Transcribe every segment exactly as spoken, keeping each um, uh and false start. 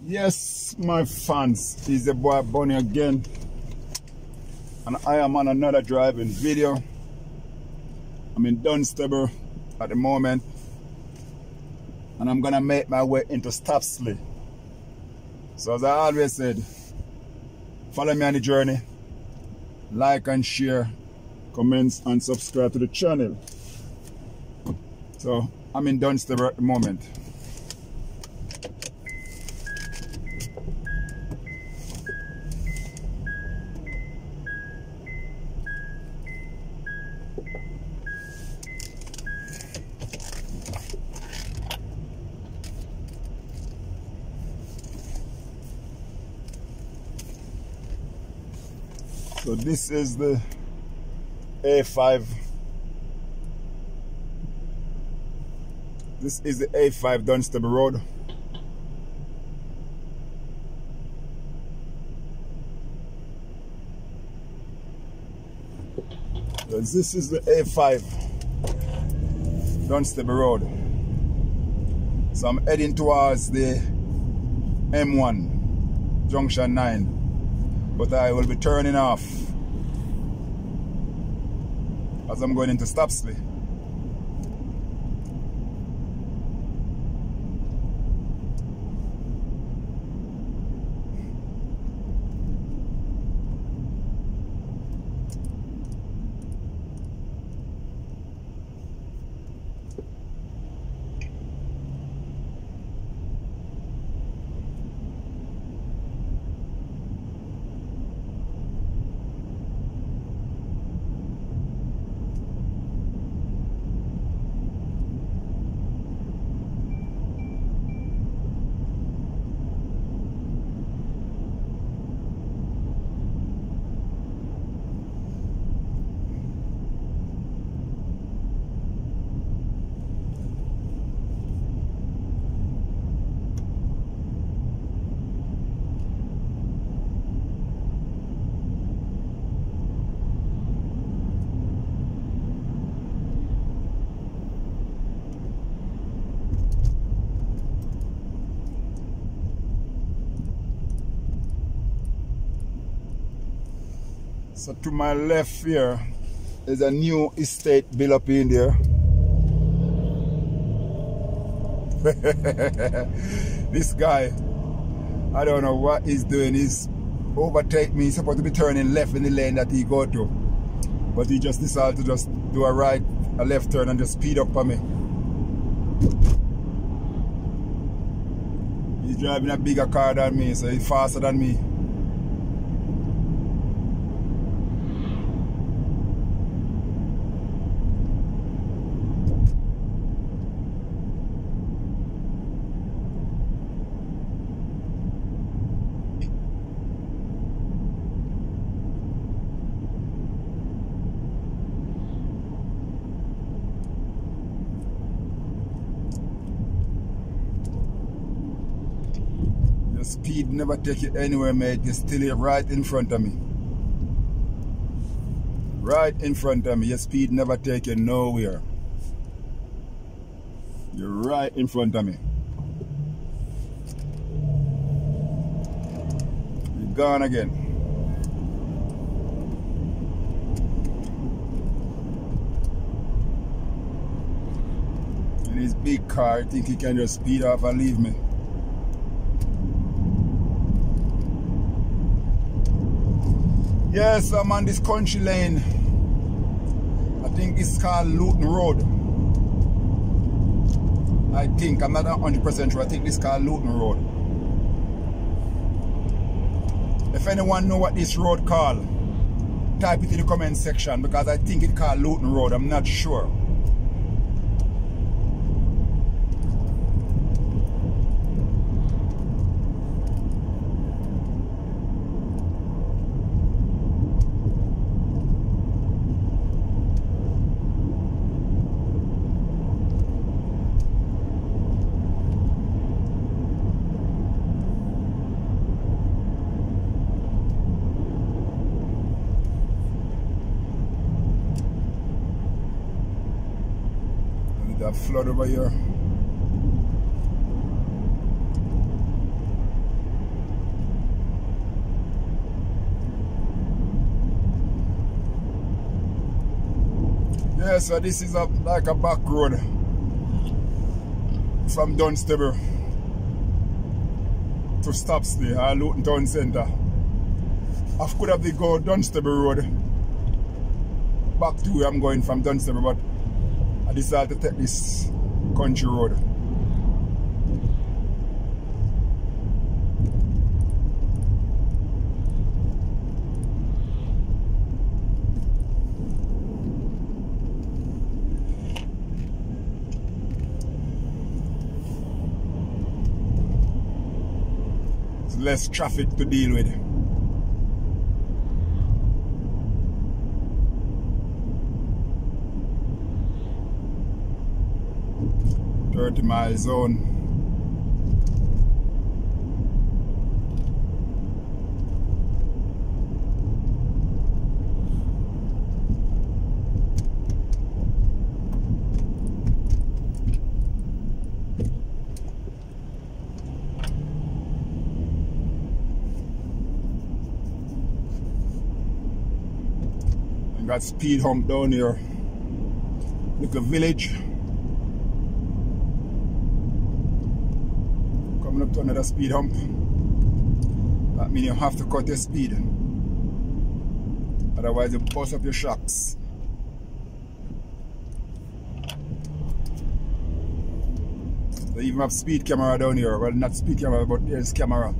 Yes, my fans, it's the boy Bunny again, and I am on another driving video. I'm in Dunstable at the moment, and I'm gonna make my way into Stopsley. So as I always said, follow me on the journey, like and share, comments and subscribe to the channel. So I'm in Dunstable at the moment. So this is the A five. This is the A five Dunstable Road. So this is the A five Dunstable Road. So I'm heading towards the M one, Junction nine. But I will be turning off as I'm going into Stopsley. So to my left here is a new estate built up in there. This guy, I don't know what he's doing. He's overtake me. He's supposed to be turning left in the lane that he go to, but he just decided to just do a right, a left turn and just speed up on me. He's driving a bigger car than me, so he's faster than me. Speed never take you anywhere, mate. You're still right in front of me. Right in front of me. Your speed never take you nowhere. You're right in front of me. You're gone again. In his big car, I think he can just speed off and leave me. Yes, I'm on this country lane. I think it's called Luton Road. I think, I'm not one hundred percent sure. I think it's called Luton Road. If anyone know what this road called, type it in the comment section, because I think it's called Luton Road. I'm not sure. That flood over here. Yeah, so this is a, like a back road from Dunstable to Stopsley or Luton Town Centre. I could have to go Dunstable Road back to where I'm going from Dunstable, but I decided to take this country road. There's less traffic to deal with. thirty mile zone. And got speed hump down here. Little village. Coming up to another speed hump. That means you have to cut your speed. Otherwise you bust up your shocks. They even have speed camera down here. Well, not speed camera, but there's camera.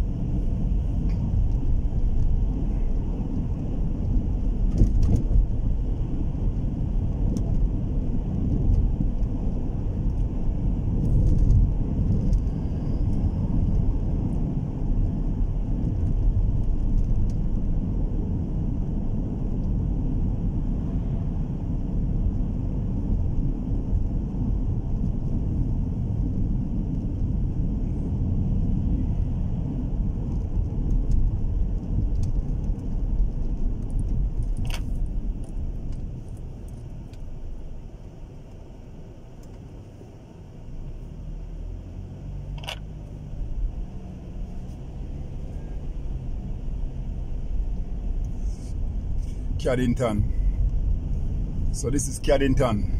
Caddington. So this is Caddington.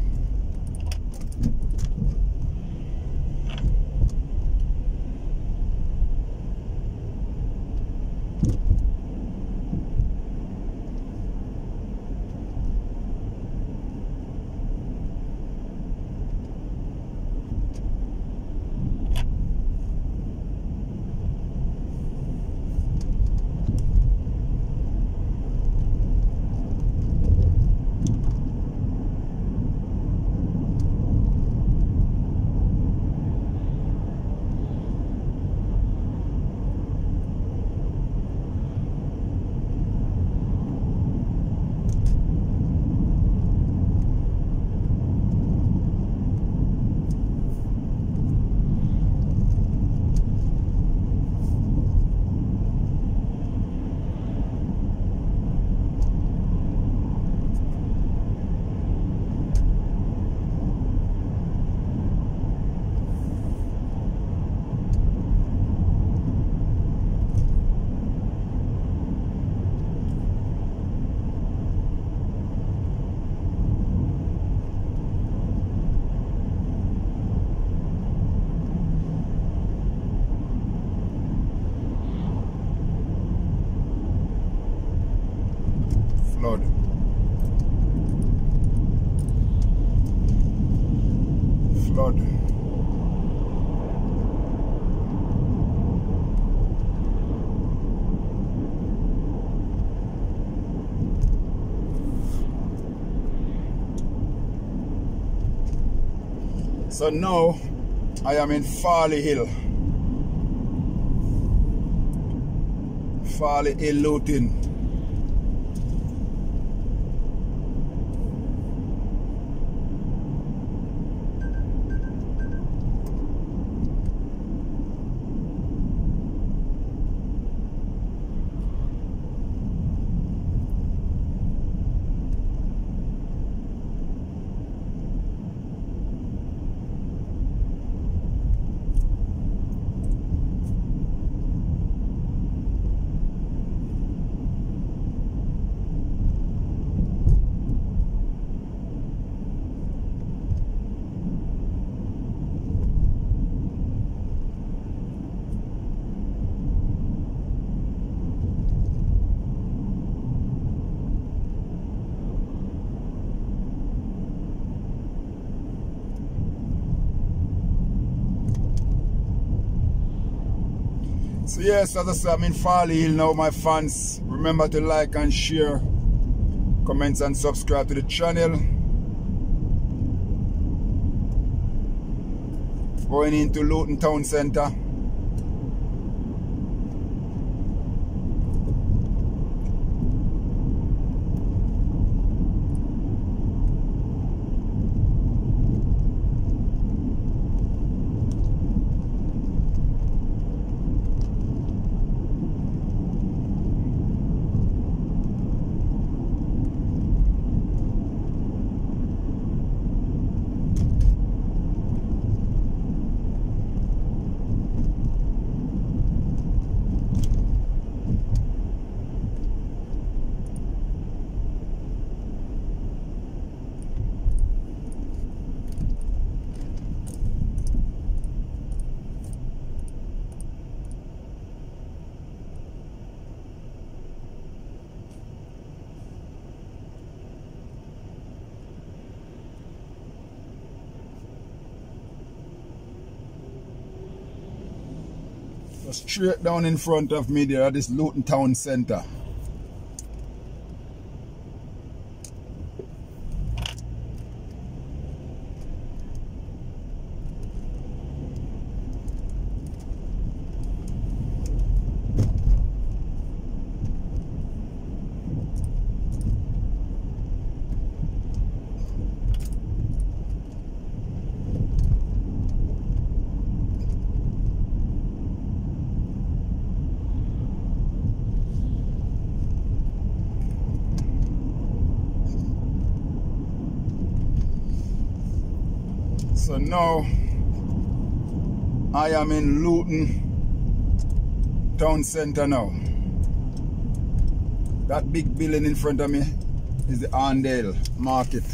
Flood. Flood. So now I am in Farley Hill. Farley Hill, Luton. So yes, as I said, I'm in Farley Hill now, my fans. Remember to like and share, comments and subscribe to the channel. Going into Luton Town Centre. Straight down in front of me there at this Luton Town Centre. So now I am in Luton Town Centre now. That big building in front of me is the Arndale Market.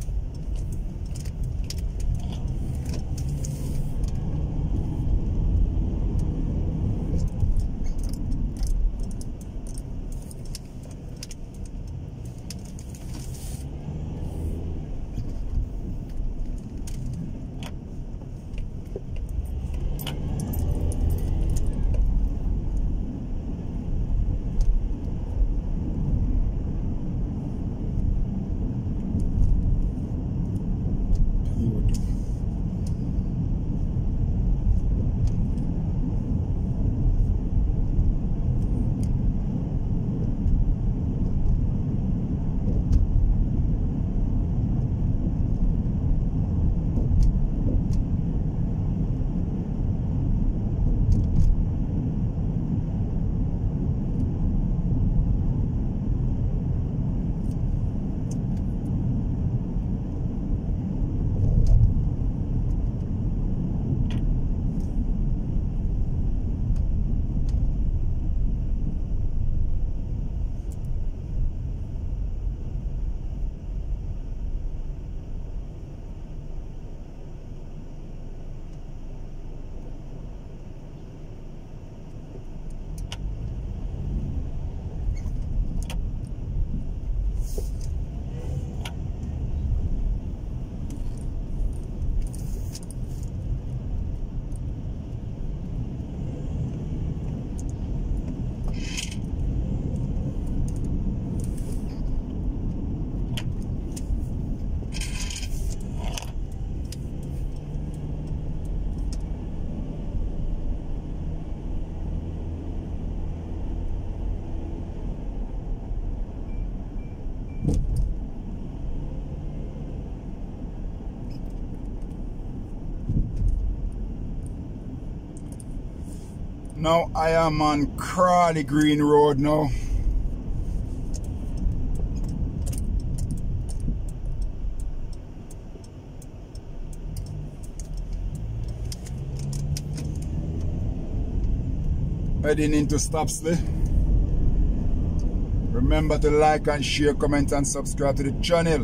Now I am on Crawley Green Road now. Heading into Stopsley. Remember to like and share, comment and subscribe to the channel.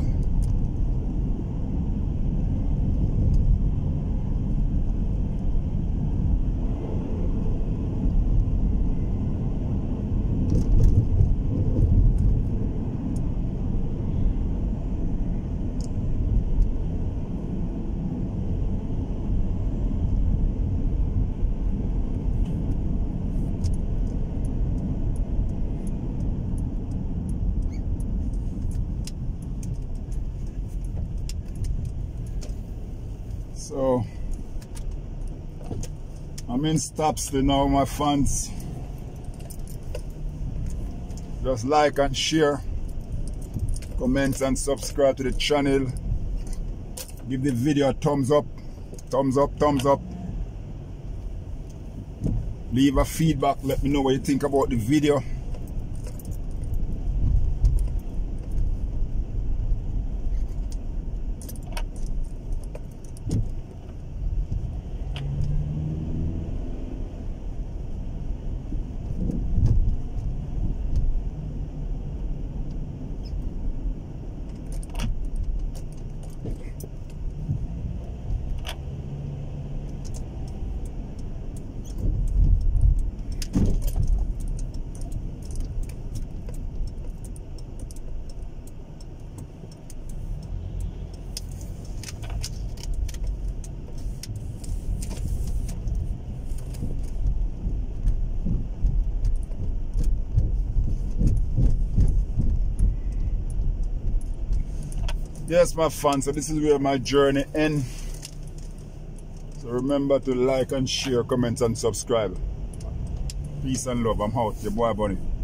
So I'm in Stopsley now, my fans. Just like and share, comment and subscribe to the channel. Give the video a thumbs up, thumbs up, thumbs up. Leave a feedback, let me know what you think about the video. Yes, my fans, so this is where my journey ends. So remember to like and share, comment and subscribe. Peace and love. I'm out, your boy Bunny.